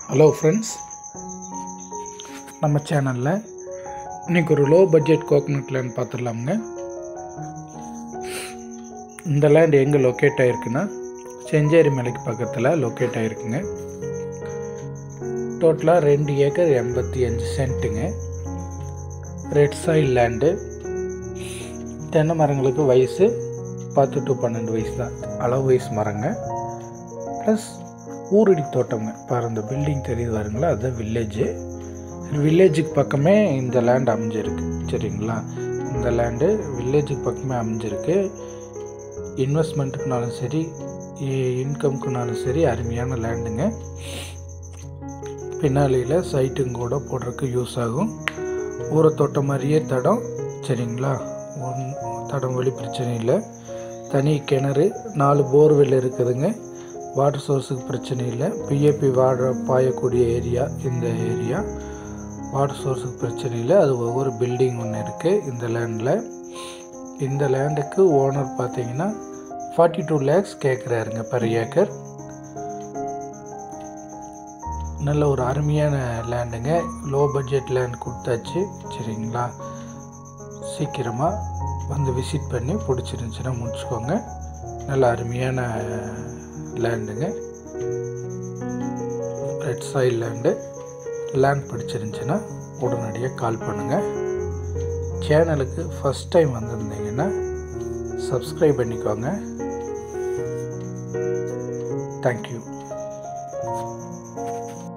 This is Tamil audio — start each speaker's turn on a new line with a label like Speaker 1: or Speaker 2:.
Speaker 1: ஹலோ ஃப்ரெண்ட்ஸ், நம்ம சேனலில் இன்றைக்கி ஒரு லோ பட்ஜெட் கோகனட் லேண்ட் பார்த்துடலாமுங்க. இந்த லேண்ட் எங்கே லொக்கேட் ஆகிருக்குன்னா செஞ்சேரி மலைக்கு பக்கத்தில் லொக்கேட் ஆகிருக்குங்க. டோட்டலாக 2 ஏக்கர் 85 சென்ட்டுங்க. Red soil land. தென்னை மரங்களுக்கு வயசு 10 to 12 வயசு தான், அளவு வயசு மரங்க. ப்ளஸ் ஊரடி தோட்டங்க. பாரு, இந்த பில்டிங் தெரியுது பாருங்களா, அதுதான் வில்லேஜு. வில்லேஜுக்கு பக்கமே இந்த லேண்ட் அமைஞ்சிருக்கு. சரிங்களா, இந்த லேண்டு வில்லேஜுக்கு பக்கமே அமைஞ்சிருக்கு. இன்வெஸ்ட்மெண்ட்டுக்குனாலும் சரி, இன்கம்க்குனாலும் சரி அருமையான லேண்டுங்க. பின்னாளியில் சைட்டுங்க கூட போடுறதுக்கு யூஸ் ஆகும். ஊரை தோட்டம் மாதிரியே தடம். சரிங்களா, தடம் வழி பிரச்சனை இல்லை. தனி கிணறு, 4 போர்வெல் இருக்குதுங்க. வாட்டர் சோர்ஸுக்கு பிரச்சனை இல்லை. பிஏபி வாட்டர் பாயக்கூடிய ஏரியா இந்த ஏரியா. வாட்டர் சோர்ஸுக்கு பிரச்சனை இல்லை. அது ஒவ்வொரு பில்டிங் ஒன்று இருக்குது இந்த லேண்டில். இந்த லேண்டுக்கு ஓனர் பார்த்தீங்கன்னா 42 lakhs கேட்குறாருங்க per ஏக்கர். நல்ல ஒரு அருமையான லேண்டுங்க. லோ பட்ஜெட் லேண்ட் கொடுத்தாச்சு. சரிங்களா, சீக்கிரமாக வந்து விசிட் பண்ணி பிடிச்சிருந்துச்சின்னா முடிச்சுக்கோங்க. நல்ல அருமையான லேண்டுங்க. Red soil land. லேண்ட் பிடிச்சிருந்துச்சின்னா உடனடியாக கால் பண்ணுங்கள். சேனலுக்கு ஃபஸ்ட் டைம் வந்திருந்தீங்கன்னா சப்ஸ்கிரைப் பண்ணிக்கோங்க. தேங்க்யூ.